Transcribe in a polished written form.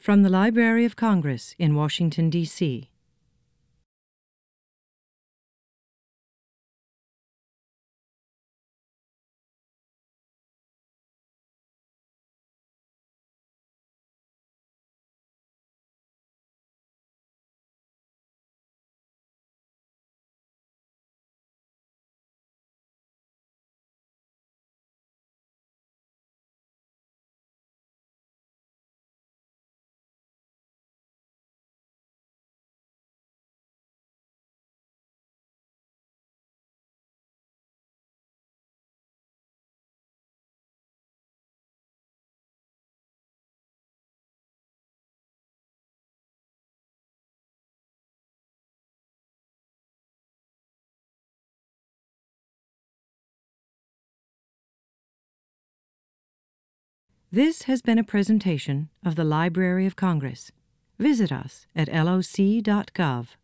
From the Library of Congress in Washington, D.C. This has been a presentation of the Library of Congress. Visit us at loc.gov.